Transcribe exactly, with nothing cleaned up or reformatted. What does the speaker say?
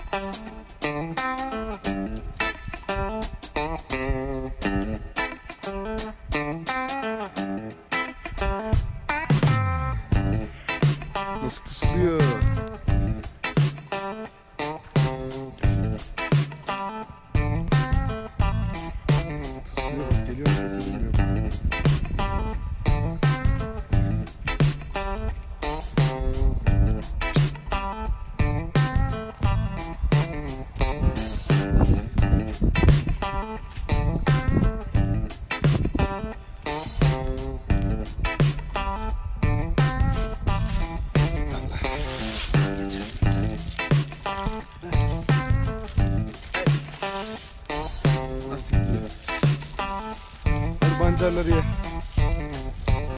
Nasıl tıslıyor? Tıslıyor bak, geliyor sesi geliyor. Nasıl gidiyor? Hadi bancarları ye.